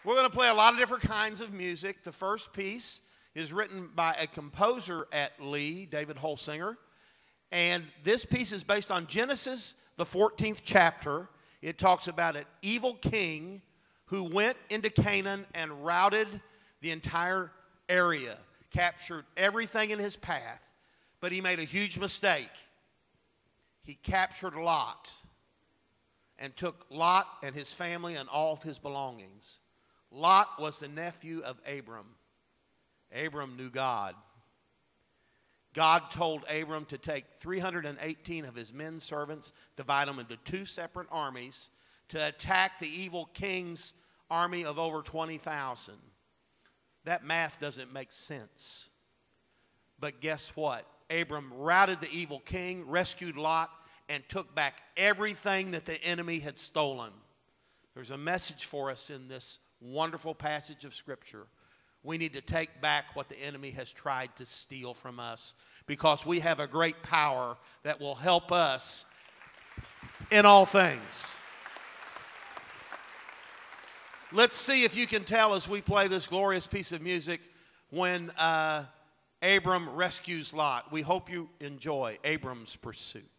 We're going to play a lot of different kinds of music. The first piece is written by a composer at Lee, David Holsinger. And this piece is based on Genesis, the 14th chapter. It talks about an evil king who went into Canaan and routed the entire area, captured everything in his path, but he made a huge mistake. He captured Lot and took Lot and his family and all of his belongings. Lot was the nephew of Abram. Abram knew God. God told Abram to take 318 of his men servants, divide them into two separate armies, to attack the evil king's army of over 20,000. That math doesn't make sense. But guess what? Abram routed the evil king, rescued Lot, and took back everything that the enemy had stolen. There's a message for us in this wonderful passage of Scripture. We need to take back what the enemy has tried to steal from us, because we have a great power that will help us in all things. Let's see if you can tell as we play this glorious piece of music when Abram rescues Lot. We hope you enjoy Abram's Pursuit.